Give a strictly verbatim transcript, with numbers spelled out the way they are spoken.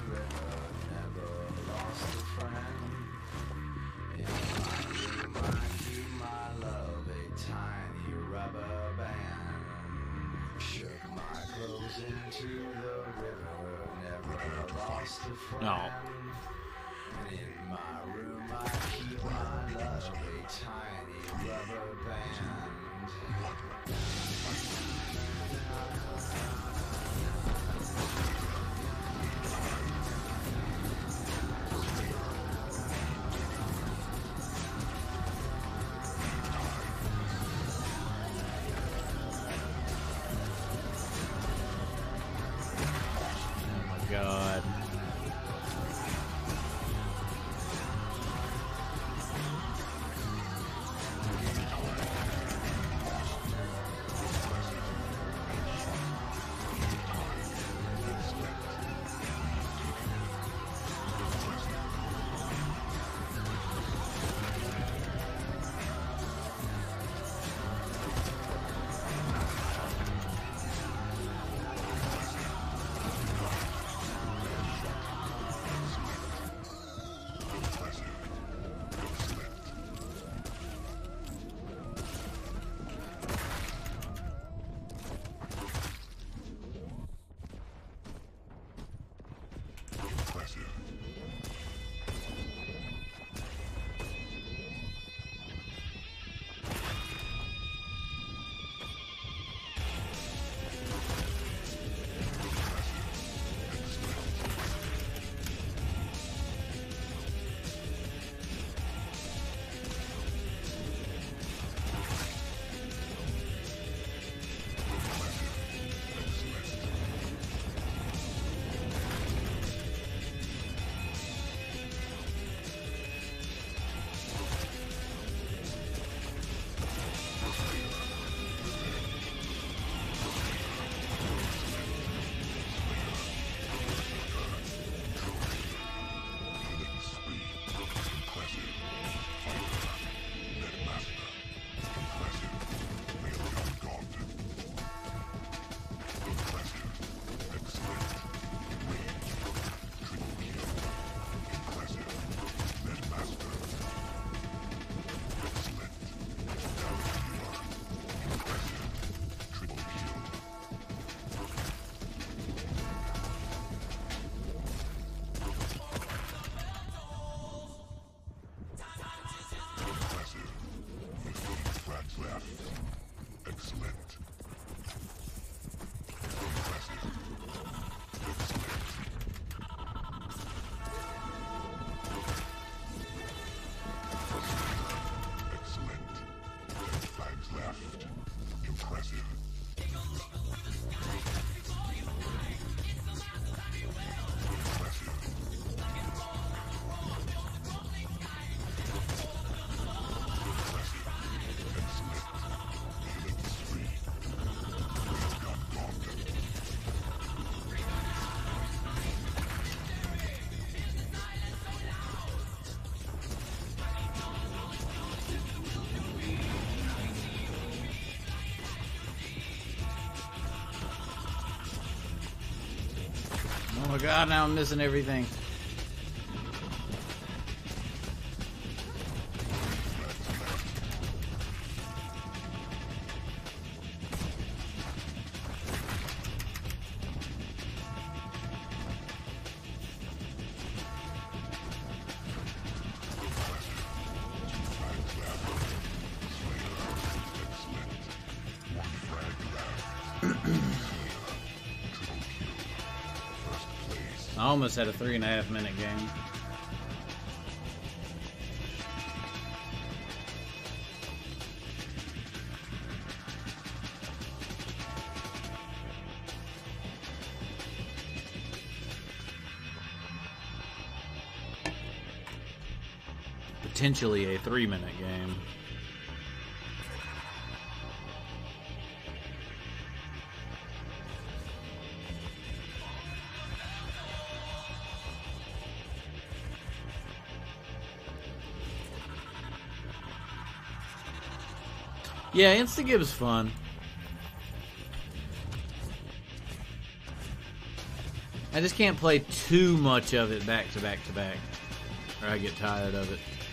river, never lost a friend. In my room I keep my love, a tiny rubber band. Shook my clothes into the river, never lost a friend. No. And in my room I keep my love, a tiny rubber band. God. Oh my god, now I'm missing everything. I almost had a three and a half minute game. Potentially a three minute game. Yeah, Instagib's fun. I just can't play too much of it back to back to back, or I get tired of it.